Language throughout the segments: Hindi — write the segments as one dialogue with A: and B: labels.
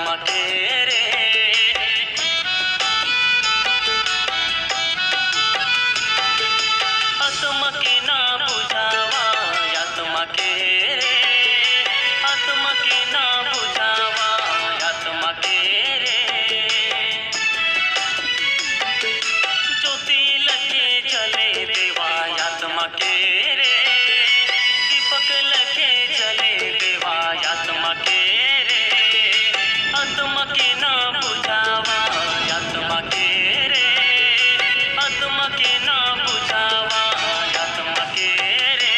A: आत्मा के रे। आत्मा के ना बुझावा आत्मा के रे। आत्मा के ना बुझावा आत्मा के रे। ज्योति लगे जले देवा आत्मा के रे। दीपक लगे जले देवा आत्मा के रे। आत्मा के ना बुझावा आत्मा के रे। आत्मा के ना बुझावा आत्मा के रे।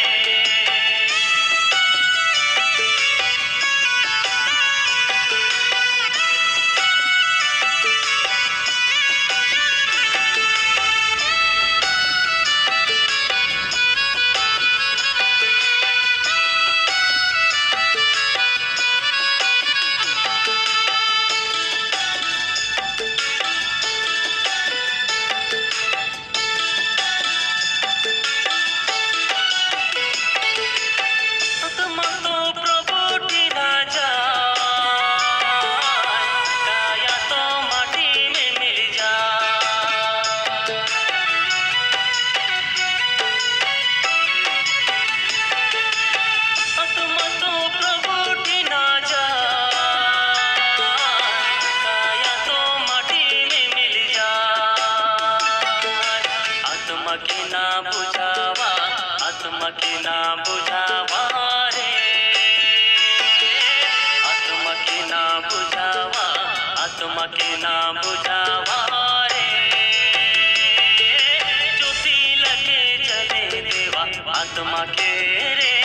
A: आत्मा के ना बुझावा आत्मा के ना बुझावा रे। आत्मा के ना बुझावा आत्मा के ना बुझावा रे। ज्योति लगे जले देवा आत्मा के रे।